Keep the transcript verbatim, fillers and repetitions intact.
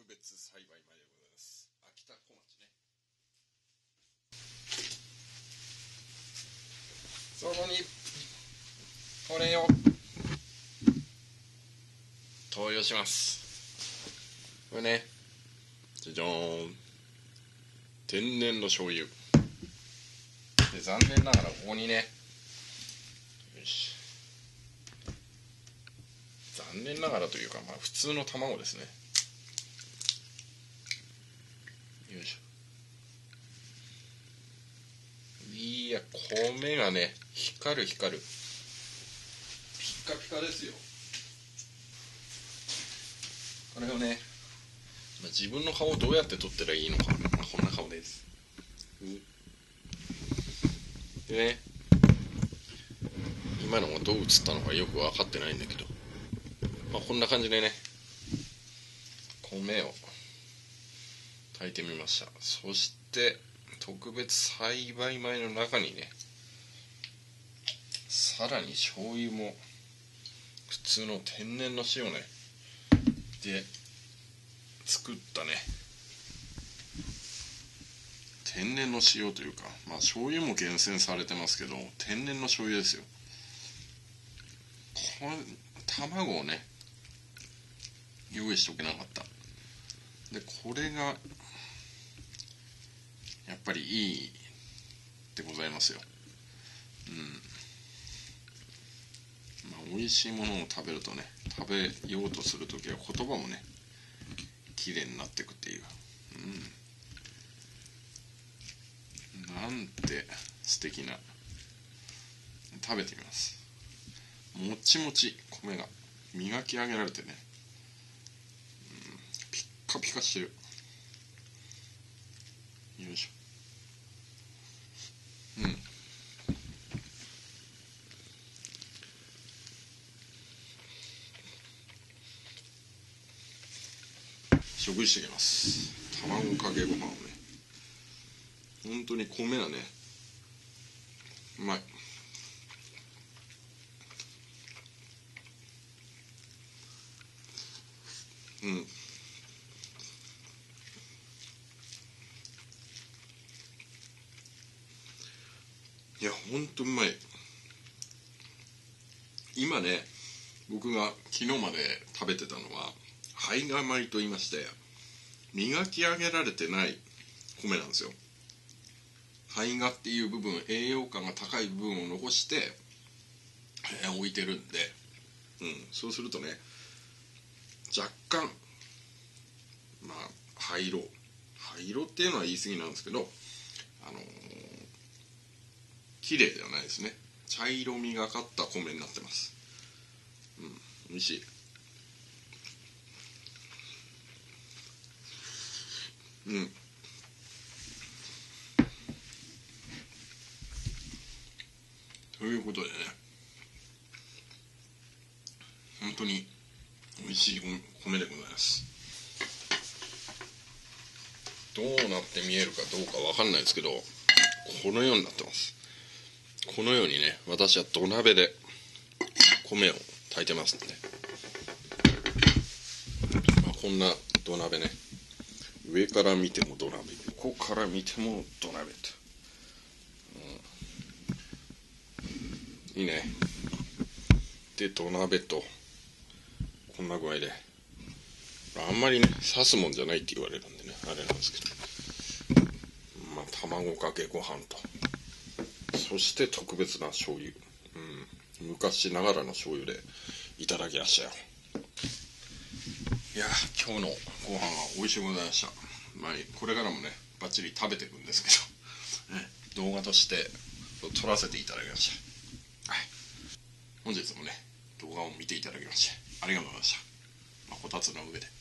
別栽培米でございます。秋田小町ね。そこにこれを投与します。これね、じゃじゃーん、天然の醤油で、残念ながらここにね、よし、残念ながらというか、まあ普通の卵ですね。よいしょ。いや、米がね、光る光る、ピッカピカですよ。これをね、自分の顔をどうやって撮ったらいいのか、まあ、こんな顔です。でね、今のがどう映ったのかよく分かってないんだけど、まあ、こんな感じでね、米を炊いてみました。そして特別栽培米の中にね、さらに醤油も普通の天然の塩ねで作ったね、天然の塩というか、まあ醤油も厳選されてますけど、天然の醤油ですよ。これ卵をね用意しておけなかった。でこれがやっぱりいいでございますよ。うん、まあ美味しいものを食べるとね、食べようとするときは言葉もね綺麗になっていくっていう、うん、なんて素敵な。食べてみます。もちもち米が磨き上げられてね、うん、ピッカピカしてる。よいしょ。うん、食事していきます。卵かけご飯をね、本当に米はねうまい。うん、いやほんとうまい。今ね、僕が昨日まで食べてたのは胚芽米と言いまして、磨き上げられてない米なんですよ。胚芽っていう部分、栄養価が高い部分を残して、えー、置いてるんで、うん、そうするとね、若干まあ灰色灰色っていうのは言い過ぎなんですけど、あのー、綺麗ではないですね。茶色みがかった米になってます。うん、美味しい。うん。ということでね、本当に美味しい米でございます。どうなって見えるかどうかわかんないですけど、このようになってます。このようにね、私は土鍋で米を炊いてますんで、まあ、こんな土鍋ね、上から見ても土鍋、横から見ても土鍋って、うん、いいね。で土鍋とこんな具合で、あんまりね刺すもんじゃないって言われるんでね、あれなんですけど、まあ卵かけご飯と、そして特別な醤油、うん、昔ながらの醤油でいただきましたよ。いや今日のご飯は美味しゅうございました。まあこれからもねバッチリ食べていくんですけど、ね、動画として撮らせていただきました。はい、本日もね動画を見ていただきましてありがとうございました。まあ、こたつの上で